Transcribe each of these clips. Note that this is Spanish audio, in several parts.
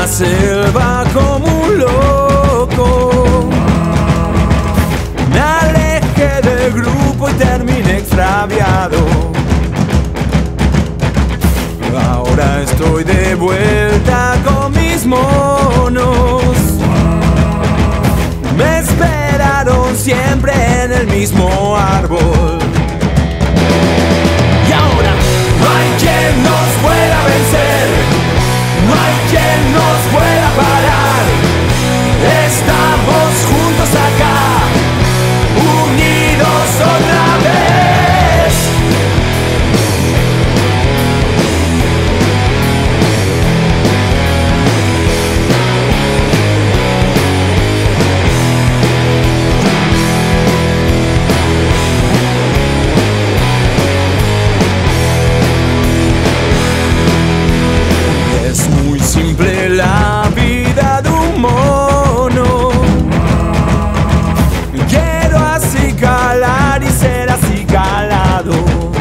la selva como un loco. Me alejé del grupo y terminé extraviado. Ahora estoy de vuelta con mis monos. Me esperaron siempre en el mismo árbol. Y ahora no hay quien nos pueda vencer, no hay quien nos pueda parar. Estamos juntos acá, unidos otra vez. Es muy simple la vida de un mono. Quiero acicalar y ser acicalado.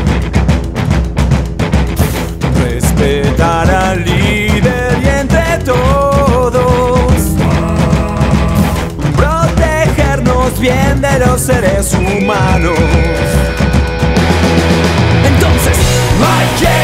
Respetar al líder y entre todos protegernos bien de los seres humanos. Entonces, no hay quien